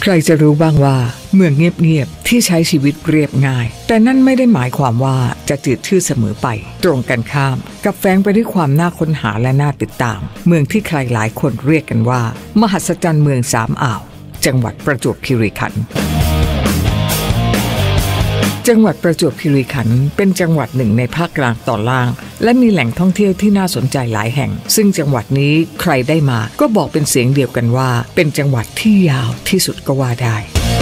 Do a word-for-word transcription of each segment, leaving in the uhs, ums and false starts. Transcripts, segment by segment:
ใครจะรู้บ้างว่าเมืองเงียบๆที่ใช้ชีวิตเรียบง่ายแต่นั่นไม่ได้หมายความว่าจะจืดชืดเสมอไปตรงกันข้ามกับแฝงไปด้วยความน่าค้นหาและน่าติดตามเมืองที่ใครหลายคนเรียกกันว่ามหัศจรรย์เมืองสามอ่าวจังหวัดประจวบคีรีขันธ์จังหวัดประจวบคีรีขันธ์เป็นจังหวัดหนึ่งในภาคกลางตอนล่างและมีแหล่งท่องเที่ยวที่น่าสนใจหลายแห่งซึ่งจังหวัดนี้ใครได้มาก็บอกเป็นเสียงเดียวกันว่าเป็นจังหวัดที่ยาวที่สุดก็ว่าได้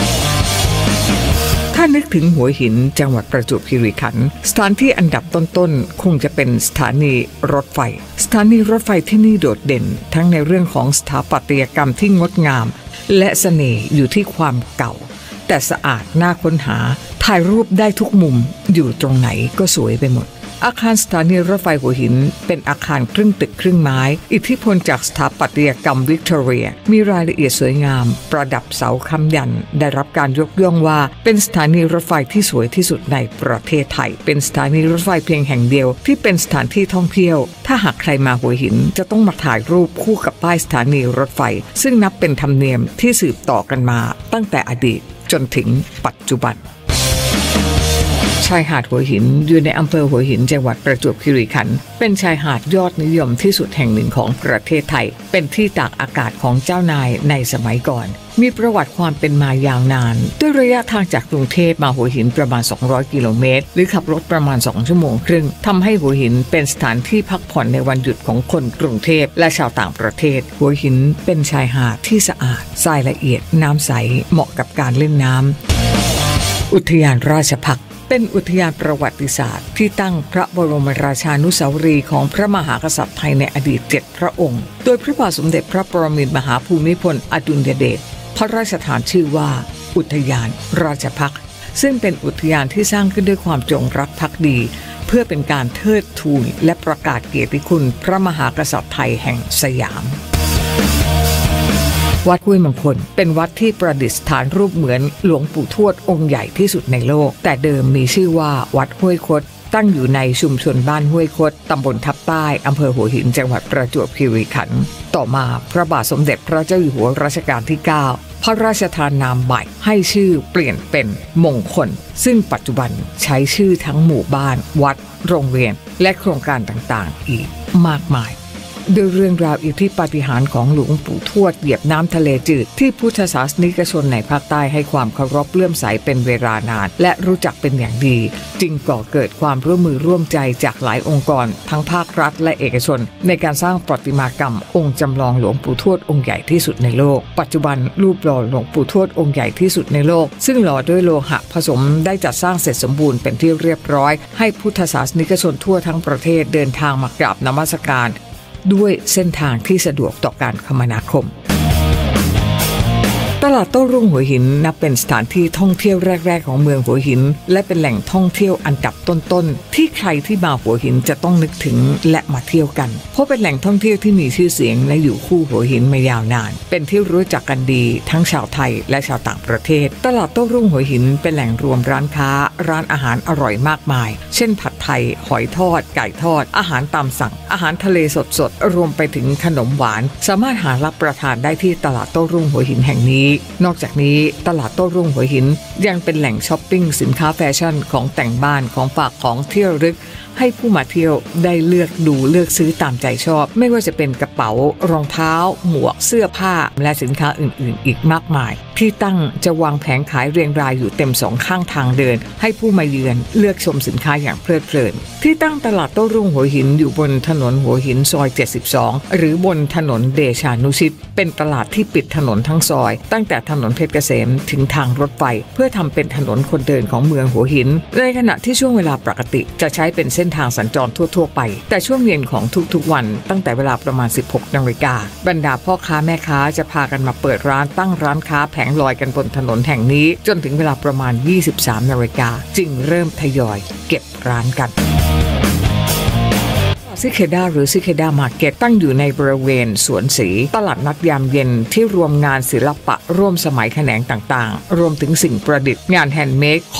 ถ้านึกถึงหัวหินจังหวัดประจวบคีรีขันธ์สถานที่อันดับต้นๆคงจะเป็นสถานีรถไฟสถานีรถไฟที่นี่โดดเด่นทั้งในเรื่องของสถาปัตยกรรมที่งดงามและเสน่ห์อยู่ที่ความเก่าแต่สะอาดน่าค้นหาถ่ายรูปได้ทุกมุมอยู่ตรงไหนก็สวยไปหมดอาคารสถานีรถไฟหัวหินเป็นอาคารครึ่งตึกครึ่งไม้อิทธิพลจากสถาปัตยกรรมวิกตอเรียมีรายละเอียดสวยงามประดับเสาค้ำยันได้รับการยกย่องว่าเป็นสถานีรถไฟที่สวยที่สุดในประเทศไทยเป็นสถานีรถไฟเพียงแห่งเดียวที่เป็นสถานที่ท่องเที่ยวถ้าหากใครมาหัวหินจะต้องมาถ่ายรูปคู่กับป้ายสถานีรถไฟซึ่งนับเป็นธรรมเนียมที่สืบต่อกันมาตั้งแต่อดีตจนถึงปัจจุบันชายหาดหัวหินอยู่ในอำเภอหัวหินจังหวัดประจวบคีรีขันธ์เป็นชายหาดยอดนิยมที่สุดแห่งหนึ่งของประเทศไทยเป็นที่ตากอากาศของเจ้านายในสมัยก่อนมีประวัติความเป็นมายาวนานด้วยระยะทางจากกรุงเทพมาหัวหินประมาณสองร้อยกิโลเมตรหรือขับรถประมาณสองชั่วโมงครึ่งทำให้หัวหินเป็นสถานที่พักผ่อนในวันหยุดของคนกรุงเทพและชาวต่างประเทศหัวหินเป็นชายหาดที่สะอาดทรายละเอียดน้ำใสเหมาะกับการเล่นน้ำอุทยานราชภัฏเป็นอุทยานประวัติศาสตร์ที่ตั้งพระบรมราชานุสาวรีย์ของพระมหากษัตริย์ไทยในอดีตเจ็ดพระองค์โดยพระบาทสมเด็จพระปรมินทรมหาภูมิพลอดุลยเดชพระราชทานชื่อว่าอุทยานราชภัฏซึ่งเป็นอุทยานที่สร้างขึ้นด้วยความจงรักภักดีเพื่อเป็นการเทิดทูนและประกาศเกียรติคุณพระมหากษัตริย์ไทยแห่งสยามวัดห้วยมงคลเป็นวัดที่ประดิษฐานรูปเหมือนหลวงปู่ทวดองค์ใหญ่ที่สุดในโลกแต่เดิมมีชื่อว่าวัดห้วยคดตั้งอยู่ในชุมชนบ้านห้วยคดตำบลทับใต้อำเภอหัวหินจังหวัดประจวบคีรีขันธ์ต่อมาพระบาทสมเด็จพระเจ้าอยู่หัวรัชกาลที่เก้าพระราชทานนามใหม่ให้ชื่อเปลี่ยนเป็นมงคลซึ่งปัจจุบันใช้ชื่อทั้งหมู่บ้านวัดโรงเรียนและโครงการต่างๆอีกมากมายด้วยเรื่องราวอิทธิปาฏิหาริย์ของหลวงปู่ทวดเหยียบน้ำทะเลจืดที่พุทธศาสนิกชนในภาคใต้ให้ความเคารพเลื่อมใสเป็นเวลานานและรู้จักเป็นอย่างดีจึงก่อเกิดความร่วมมือร่วมใจจากหลายองค์กรทั้งภาครัฐและเอกชนในการสร้างประติมากรรมองค์จำลองหลวงปู่ทวดองค์ใหญ่ที่สุดในโลกปัจจุบันรูปหล่อหลวงปู่ทวดองค์ใหญ่ที่สุดในโลกซึ่งหล่อด้วยโลหะผสมได้จัดสร้างเสร็จสมบูรณ์เป็นที่เรียบร้อยให้พุทธศาสนิกชนทั่วทั้งประเทศเดินทางมากราบนมัสการด้วยเส้นทางที่สะดวกต่อการคมนาคมตลาดโต้รุ่งหัวหินนับเป็นสถานที่ท่องเที่ยวแรกๆของเมืองหัวหินและเป็นแหล่งท่องเที่ยวอันดับต้นๆที่ใครที่มาหัวหินจะต้องนึกถึงและมาเที่ยวกันเพราะเป็นแหล่งท่องเที่ยวที่มีชื่อเสียงและอยู่คู่หัวหินมายาวนานเป็นที่รู้จักกันดีทั้งชาวไทยและชาวต่างประเทศตลาดโต้รุ่งหัวหินเป็นแหล่งรวมร้านค้าร้านอาหารอร่อยมากมายเช่นผัดไทยหอยทอดไก่ทอดอาหารตามสั่งอาหารทะเลสดๆรวมไปถึงขนมหวานสามารถหารับประทานได้ที่ตลาดโต้รุ่งหัวหินแห่งนี้นอกจากนี้ตลาดโต้รุ่งหัวหินยังเป็นแหล่งช้อปปิ้งสินค้าแฟชั่นของแต่งบ้านของฝากของที่ระลึกให้ผู้มาเที่ยวได้เลือกดูเลือกซื้อตามใจชอบไม่ว่าจะเป็นกระเป๋ารองเท้าหมวกเสื้อผ้าและสินค้าอื่นๆอีกมากมายที่ตั้งจะวางแผงขายเรียงรายอยู่เต็มสองข้างทางเดินให้ผู้มาเยือนเลือกชมสินค้าอย่างเพลิดเพลินที่ตั้งตลาดโต้รุ่งหัวหินอยู่บนถนนหัวหินซอยเจ็ดสิบสองหรือบนถนนเดชานุชิตเป็นตลาดที่ปิดถนนทั้งซอยตั้งแต่ถนนเพชรเกษมถึงทางรถไฟเพื่อทำเป็นถนนคนเดินของเมืองหัวหินในขณะที่ช่วงเวลาปกติจะใช้เป็นเส้นทางสัญจรทั่วๆไปแต่ช่วงเย็นของทุกๆวันตั้งแต่เวลาประมาณสิบหกนาฬิกาบรรดาพ่อค้าแม่ค้าจะพากันมาเปิดร้านตั้งร้านค้าแผงลอยกันบนถนนแห่งนี้จนถึงเวลาประมาณยี่สิบสามนาฬิกาจึงเริ่มทยอยเก็บร้านกันซิเคด้าหรือซิเคด้ามาร์เก็ตตั้งอยู่ในบริเวณสวนสีตลาดนัดยามเย็นที่รวมงานศิลปะร่วมสมัยแขนงต่างๆรวมถึงสิ่งประดิษฐ์งานแฮนด์เมดของตก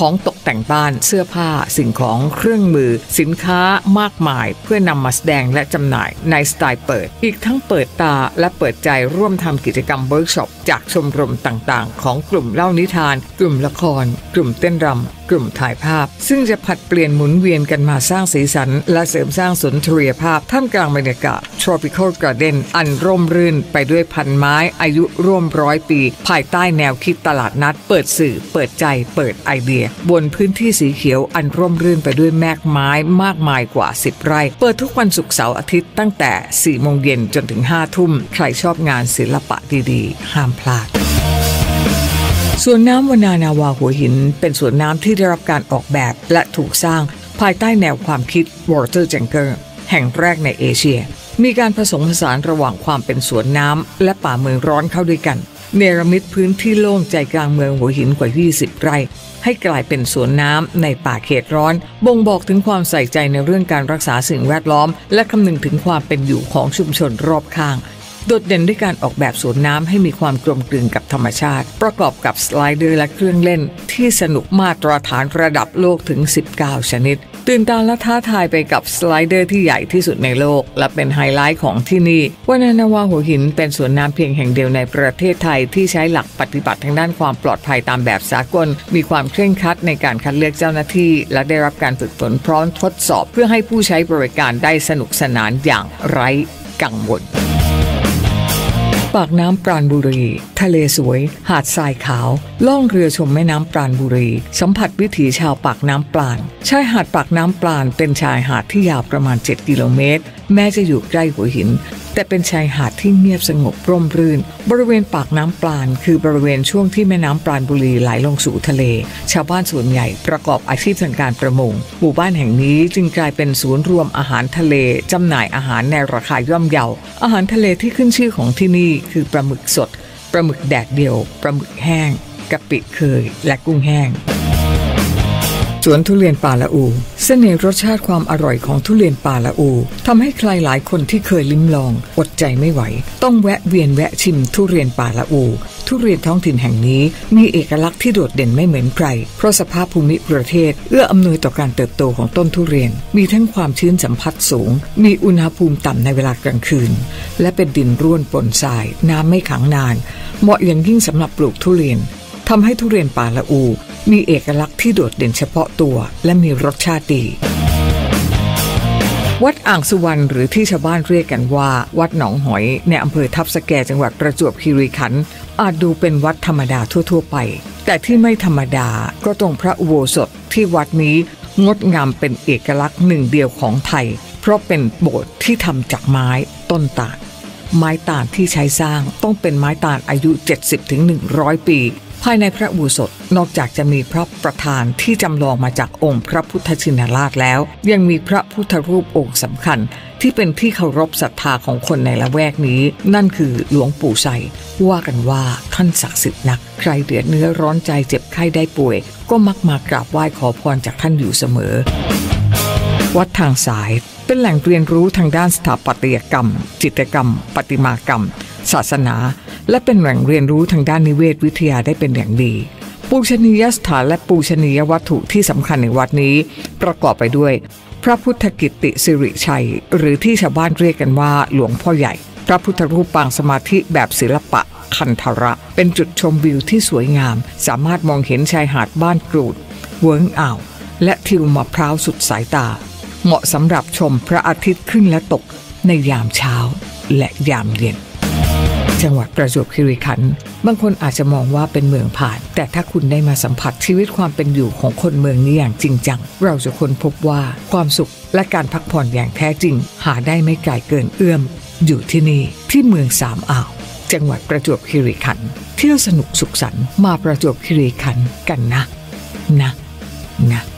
แต่งบ้านเสื้อผ้าสิ่งของเครื่องมือสินค้ามากมายเพื่อนำมาแสดงและจำหน่ายในสไตล์เปิดอีกทั้งเปิดตาและเปิดใจร่วมทำกิจกรรมเวิร์กช็อปจากชมรมต่างๆของกลุ่มเล่านิทานกลุ่มละครกลุ่มเต้นรำกลุ่มถ่ายภาพซึ่งจะผลัดเปลี่ยนหมุนเวียนกันมาสร้างสีสันและเสริมสร้างสุนทรียภาพท่ามกลางบรรยากาศ Tropical Garden อันร่มรื่นไปด้วยพันไม้อายุร่วมร้อยปีภายใต้แนวคิดตลาดนัดเปิดสื่อเปิดใจเปิดไอเดียบนพื้นที่สีเขียวอันร่มรื่นไปด้วยแมกไม้มากมายกว่าสิบไร่เปิดทุกวันศุกร์เสาร์อาทิตย์ตั้งแต่สี่โมงเย็นจนถึงห้าทุ่มใครชอบงานศิลปะดีๆห้ามพลาดสวนน้ำวานานาวาหัวหินเป็นสวนน้ำที่ได้รับการออกแบบและถูกสร้างภายใต้แนวความคิด Water Jungle แห่งแรกในเอเชียมีการผสมผสานระหว่างความเป็นสวนน้ำและป่าเมืองร้อนเข้าด้วยกันเนรมิตพื้นที่โล่งใจกลางเมืองหัวหินกว่ายี่สิบไร่ให้กลายเป็นสวนน้ำในป่าเขตร้อนบ่งบอกถึงความใส่ใจในเรื่องการรักษาสิ่งแวดล้อมและคำนึงถึงความเป็นอยู่ของชุมชนรอบข้างโดดเด่นด้วยการออกแบบสวนน้ำให้มีความกลมกลืนกับธรรมชาติประกอบกับสไลเดอร์และเครื่องเล่นที่สนุกมาตรฐานระดับโลกถึงสิบเก้าชนิดตื่นตาและท้าทายไปกับสไลเดอร์ที่ใหญ่ที่สุดในโลกและเป็นไฮไลท์ของที่นี่วานานาวาหัวหินเป็นสวนน้ำเพียงแห่งเดียวในประเทศไทยที่ใช้หลักปฏิบัติทางด้านความปลอดภัยตามแบบสากลมีความเคร่งครัดในการคัดเลือกเจ้าหน้าที่และได้รับการฝึกฝนพร้อมทดสอบเพื่อให้ผู้ใช้บริการได้สนุกสนานอย่างไร้กังวลปากน้ำปราณบุรีทะเลสวยหาดทรายขาวล่องเรือชมแม่น้ำปราณบุรีสัมผัสวิถีชาวปากน้ำปราณชายหาดปากน้ำปราณเป็นชายหาดที่ยาวประมาณเจ็ดกิโลเมตรแม้จะอยู่ใกล้หัวหินแต่เป็นชายหาดที่เงียบสงบร่มรื่นบริเวณปากน้ำปราณคือบริเวณช่วงที่แม่น้ำปราณบุรีไหลลงสู่ทะเลชาวบ้านส่วนใหญ่ประกอบอาชีพทางการประมงหมู่บ้านแห่งนี้จึงกลายเป็นศูนย์รวมอาหารทะเลจำหน่ายอาหารในราคาย่อมเยาอาหารทะเลที่ขึ้นชื่อของที่นี่คือปลาหมึกสดปลาหมึกแดดเดียวปลาหมึกแห้งกะปิเคยและกุ้งแห้งสวนทุเรียนป่าละอูเสน่ห์รสชาติความอร่อยของทุเรียนป่าละอูทำให้ใครหลายคนที่เคยลิ้มลองอดใจไม่ไหวต้องแวะเวียนแวะชิมทุเรียนป่าละอูทุเรียนท้องถิ่นแห่งนี้มีเอกลักษณ์ที่โดดเด่นไม่เหมือนใครเพราะสภาพภูมิประเทศเอื้ออำนวยต่อการเติบโตของต้นทุเรียนมีทั้งความชื้นสัมผัสสูงมีอุณหภูมิต่ำในเวลากลางคืนและเป็นดินร่วนปนทรายน้ำไม่ขังนานเหมาะอย่างยิ่งสำหรับปลูกทุเรียนทำให้ทุเรียนป่าละอูมีเอกลักษณ์ที่โดดเด่นเฉพาะตัวและมีรสชาติดีวัดอ่างสุวรรณหรือที่ชาวบ้านเรียกกันว่าวัดหนองหอยในอำเภอทับสแกจังหวัดประจวบคีรีขันธ์อาจดูเป็นวัดธรรมดาทั่วๆไปแต่ที่ไม่ธรรมดาก็ตรงพระอุโบสถที่วัดนี้งดงามเป็นเอกลักษณ์หนึ่งเดียวของไทยเพราะเป็นโบสถ์ที่ทำจากไม้ต้นตาลไม้ตาลที่ใช้สร้างต้องเป็นไม้ตาลอายุ เจ็ดสิบถึงหนึ่งร้อย ปีภายในพระอุโบสถนอกจากจะมีพระประธานที่จำลองมาจากองค์พระพุทธชินราชแล้วยังมีพระพุทธรูปองค์สำคัญที่เป็นที่เคารพศรัทธาของคนในละแวกนี้นั่นคือหลวงปู่ไสว่ากันว่าท่านศักดิ์สิทธิ์นักใครเดือดเนื้อร้อนใจเจ็บไข้ได้ป่วยก็มักมากราบไหว้ขอพรจากท่านอยู่เสมอวัดทางสายเป็นแหล่งเรียนรู้ทางด้านสถาปัตยกรรมจิตรกรรมประติมากรรมศาสนาและเป็นแหล่งเรียนรู้ทางด้านนิเวศวิทยาได้เป็นอย่างดีปูชนียสถานและปูชนียวัตถุที่สำคัญในวัดนี้ประกอบไปด้วยพระพุทธกิตติสิริชัยหรือที่ชาวบ้านเรียกกันว่าหลวงพ่อใหญ่พระพุทธรูปปางสมาธิแบบศิลปะคันธระเป็นจุดชมวิวที่สวยงามสามารถมองเห็นชายหาดบ้านกรูดเวิ้งอ่าวและทิวมะพร้าวสุดสายตาเหมาะสำหรับชมพระอาทิตย์ขึ้นและตกในยามเช้าและยามเย็นจังหวัดประจวบคีรีขันธ์บางคนอาจจะมองว่าเป็นเมืองผ่านแต่ถ้าคุณได้มาสัมผัสชีวิตความเป็นอยู่ของคนเมืองนี้อย่างจริงจังเราจะค้นพบว่าความสุขและการพักผ่อนอย่างแท้จริงหาได้ไม่ไกลเกินเอื้อมอยู่ที่นี่ที่เมืองสามอ่าวจังหวัดประจวบคีรีขันธ์เที่ยวสนุกสุขสันต์มาประจวบคีรีขันธ์กันนะนะนะ